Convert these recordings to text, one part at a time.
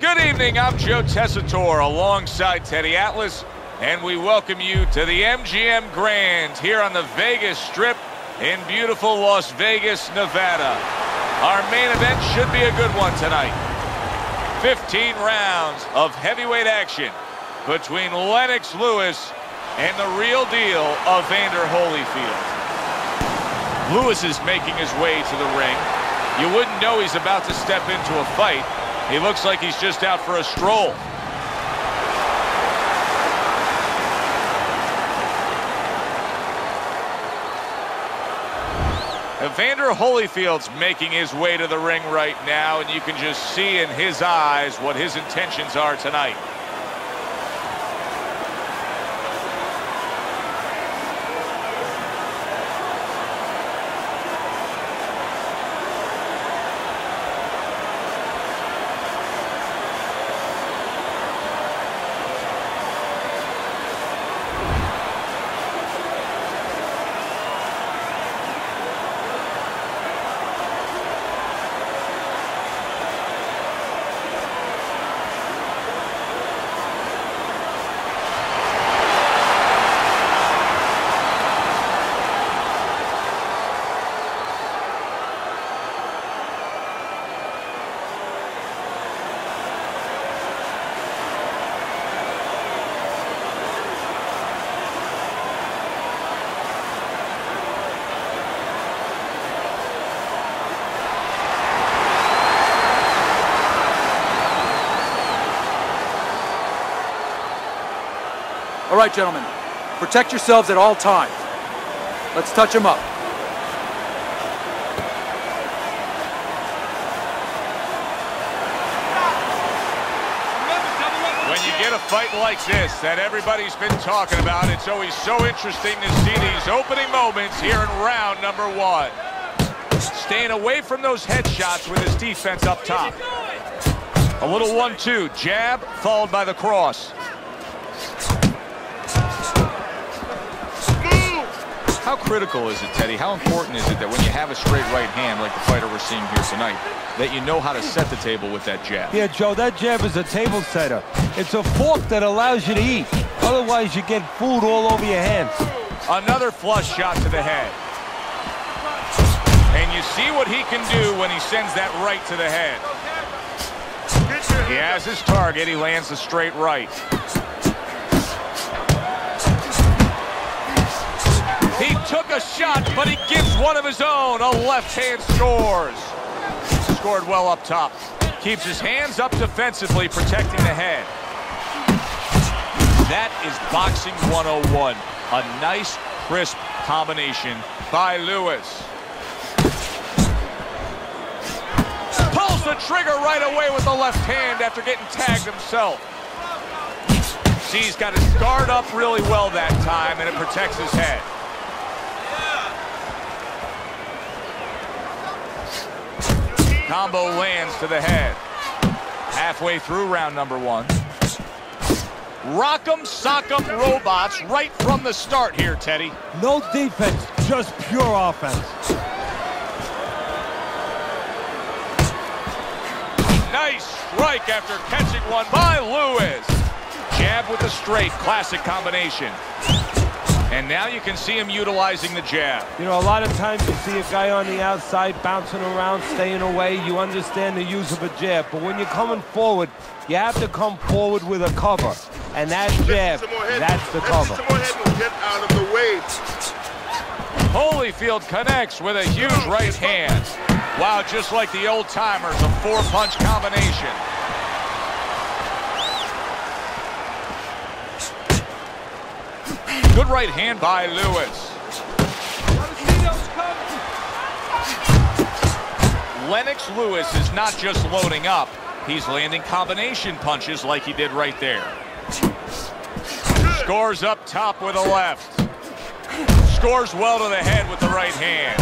Good evening, I'm Joe Tessitore alongside Teddy Atlas, and we welcome you to the MGM Grand here on the Vegas Strip in beautiful Las Vegas, Nevada. Our main event should be a good one tonight. 15 rounds of heavyweight action between Lennox Lewis and the real deal Evander Holyfield. Lewis is making his way to the ring. You wouldn't know he's about to step into a fight. He looks like he's just out for a stroll. Evander Holyfield's making his way to the ring right now, and you can just see in his eyes what his intentions are tonight. All right, gentlemen, protect yourselves at all times. Let's touch them up. When you get a fight like this that everybody's been talking about, it's always so interesting to see these opening moments here in round number one. Staying away from those headshots with his defense up top. A little 1-2, jab followed by the cross. How critical is it, Teddy? How important is it that when you have a straight right hand like the fighter we're seeing here tonight, that you know how to set the table with that jab? Yeah, Joe, that jab is a table setter. It's a fork that allows you to eat. Otherwise, you get food all over your hands. Another flush shot to the head. And you see what he can do when he sends that right to the head. He has his target. He lands the straight right. He took a shot, but he gives one of his own. A left hand scores. Scored well up top. Keeps his hands up defensively, protecting the head. That is boxing 101. A nice, crisp combination by Lewis. Pulls the trigger right away with the left hand after getting tagged himself. See, he's got his guard up really well that time, and it protects his head. Combo lands to the head. Halfway through round number one. Rock'em sock'em robots right from the start here, Teddy. No defense, just pure offense. Nice strike after catching one by Lewis. Jab with the straight, classic combination. And now you can see him utilizing the jab. You know, a lot of times you see a guy on the outside bouncing around, staying away. You understand the use of a jab. But when you're coming forward, you have to come forward with a cover. And that jab, that's the cover. Get out of the way. Holyfield connects with a huge right hand. Wow, just like the old timers, a four-punch combination. Good right hand by Lewis. Lennox Lewis is not just loading up, he's landing combination punches like he did right there. Scores up top with a left. Scores well to the head with the right hand.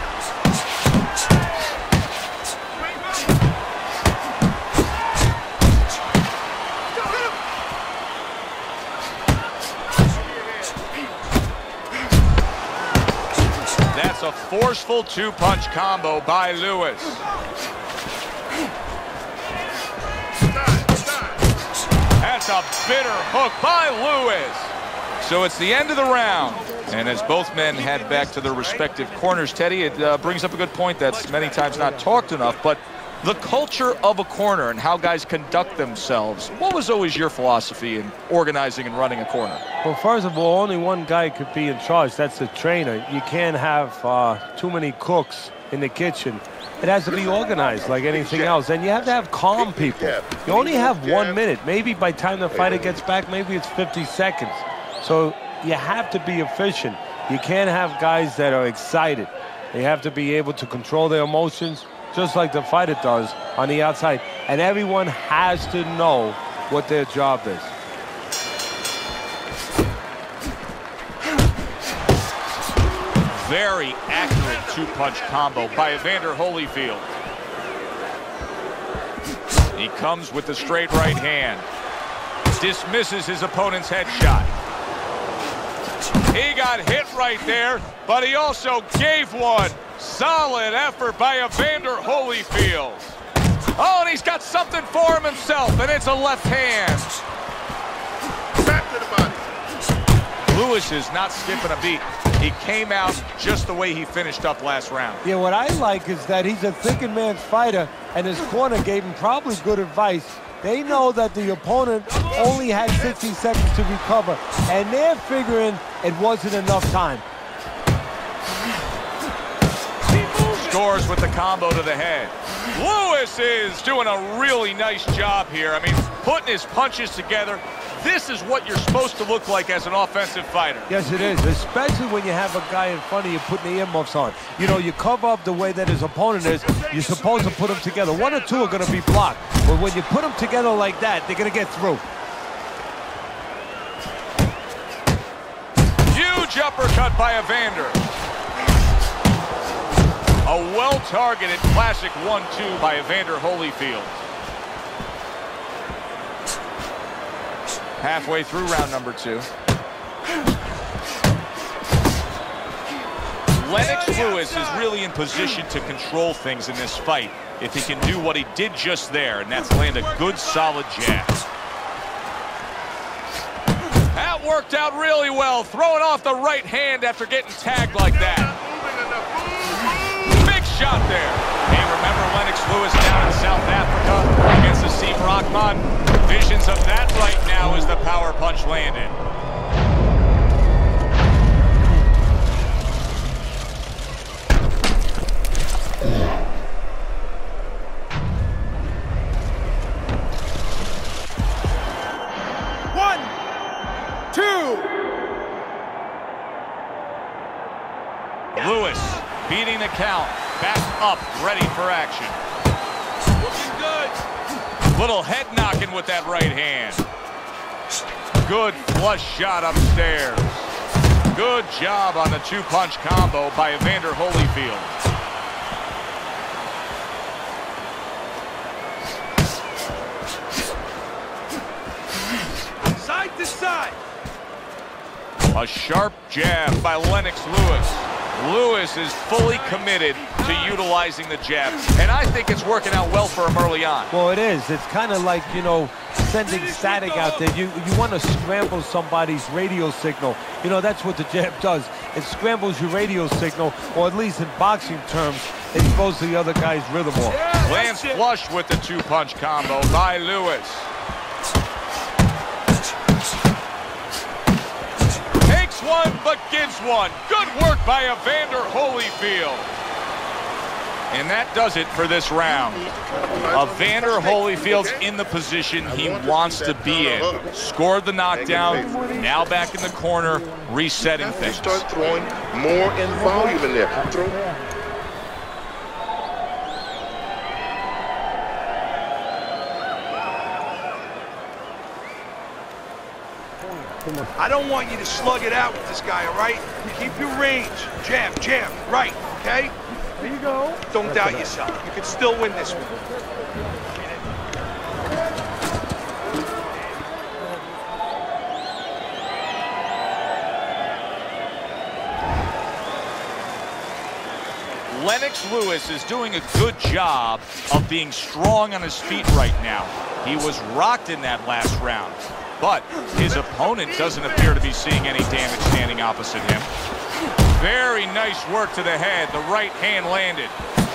That's a forceful two-punch combo by Lewis. a bitter hook by Lewis. So it's the end of the round. And as both men head back to their respective corners, Teddy, it brings up a good point that's many times not talked enough, but the culture of a corner and how guys conduct themselves. What was always your philosophy in organizing and running a corner? Well, first of all, only one guy could be in charge. That's the trainer. You can't have too many cooks in the kitchen. It has to be organized like anything else. And you have to have calm people. You only have 1 minute. Maybe by the time the fighter gets back, maybe it's 50 seconds. So you have to be efficient. You can't have guys that are excited. They have to be able to control their emotions, just like the fighter does on the outside. And everyone has to know what their job is. Very accurate two-punch combo by Evander Holyfield. He comes with the straight right hand. Dismisses his opponent's headshot. He got hit right there, but he also gave one. Solid effort by Evander Holyfield. Oh, and he's got something for him himself, and it's a left hand. Back to the body. Lewis is not skipping a beat. He came out just the way he finished up last round. Yeah, what I like is that he's a thinking man's fighter, and his corner gave him probably good advice. They know that the opponent only had 60 seconds to recover, and they're figuring it wasn't enough time. Scores with the combo to the head. Lewis is doing a really nice job here. I mean, putting his punches together. This is what you're supposed to look like as an offensive fighter. Yes, it is, especially when you have a guy in front of you putting the earmuffs on. You know, you cover up the way that his opponent is. You're supposed to put them together. One or two are going to be blocked. But when you put them together like that, they're going to get through. Huge uppercut by Evander. A well-targeted classic 1-2 by Evander Holyfield. Halfway through round number 2. Lennox Lewis is really in position to control things in this fight if he can do what he did just there, and that's land a good, solid jab. That worked out really well, throwing off the right hand after getting tagged like that. Big shot there. Hey, remember Lennox Lewis down in South Africa against Asim Rahman? Visions of that right now as the power punch landed. One, two. Lewis beating the count, back up, ready for action. Looking good. Little head knocking with that right hand. Good flush shot upstairs. Good job on the two-punch combo by Evander Holyfield. Side to side. A sharp jab by Lennox Lewis. Lewis is fully committed to utilizing the jab, and I think it's working out well for him early on. Well, it is. It's kind of like, you know, sending static out there. You want to scramble somebody's radio signal. You know, that's what the jab does. It scrambles your radio signal, or at least in boxing terms, it exposes the other guy's rhythm off. Lands flush with the two-punch combo by Lewis. Takes one, but gives one. Good work by Evander Holyfield. And that does it for this round. Evander Holyfield's in the position he wants to be in. Scored the knockdown, now back in the corner, resetting things. Start throwing more in volume in there. I don't want you to slug it out with this guy, all right? Keep your range. Jab, jab, right, okay? There you go. Don't doubt yourself. You can still win this one. Lennox Lewis is doing a good job of being strong on his feet right now. He was rocked in that last round. but his opponent doesn't appear to be seeing any damage standing opposite him. Very nice work to the head. The right hand landed.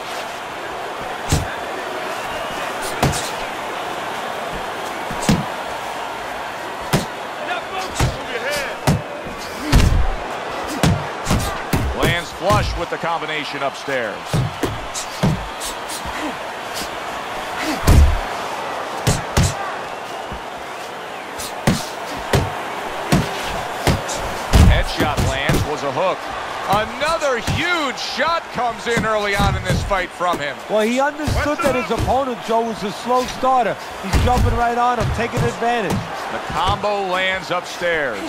Lands flush with the combination upstairs. Headshot lands, was a hook. Another huge shot comes in early on in this fight from him. Well, he understood that his opponent, Joe, was a slow starter. He's jumping right on him, taking advantage. The combo lands upstairs.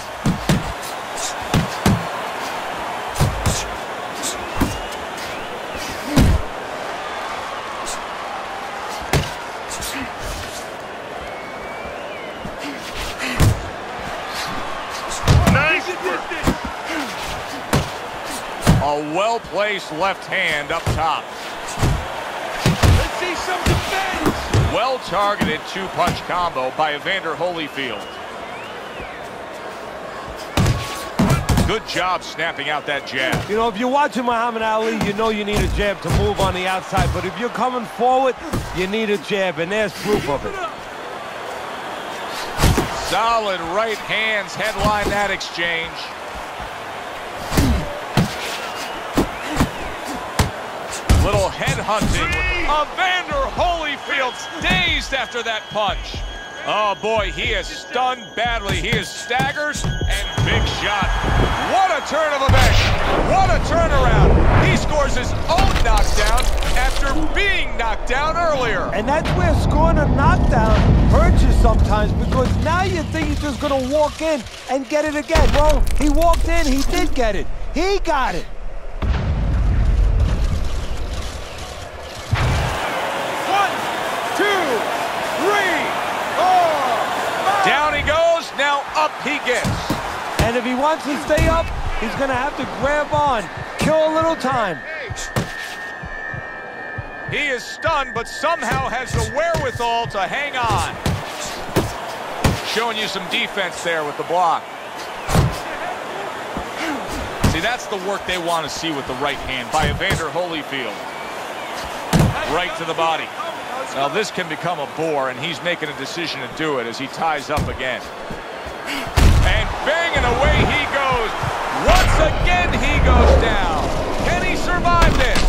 A well-placed left hand up top. Let's see some defense. Well-targeted two-punch combo by Evander Holyfield. Good job snapping out that jab. You know, if you're watching Muhammad Ali, you know you need a jab to move on the outside. But if you're coming forward, you need a jab, and there's proof of it. Solid right hands headline that exchange. Little head hunting. Evander Holyfield's dazed after that punch. Oh boy, he is stunned badly. He is staggered and big shot. What a turn of events. What a turnaround. He scores his own knockdown after being knocked down earlier. And that's where scoring a knockdown hurts you sometimes, because now you think he's just going to walk in and get it again. Well, he walked in, he did get it. He got it. Down he goes, now up he gets. And if he wants to stay up, he's going to have to grab on, kill a little time. He is stunned, but somehow has the wherewithal to hang on. Showing you some defense there with the block. See, that's the work they want to see with the right hand by Evander Holyfield. Right to the body. Now this can become a bore, and he's making a decision to do it as he ties up again. And banging away he goes. Once again he goes down. Can he survive this?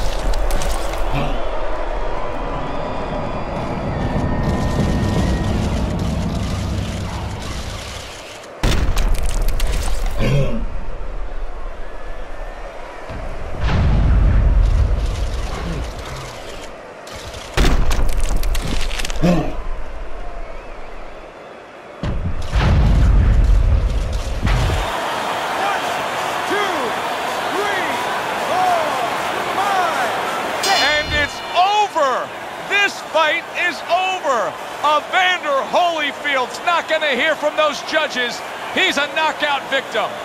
Fight is over. Evander Holyfield's not going to hear from those judges. He's a knockout victim.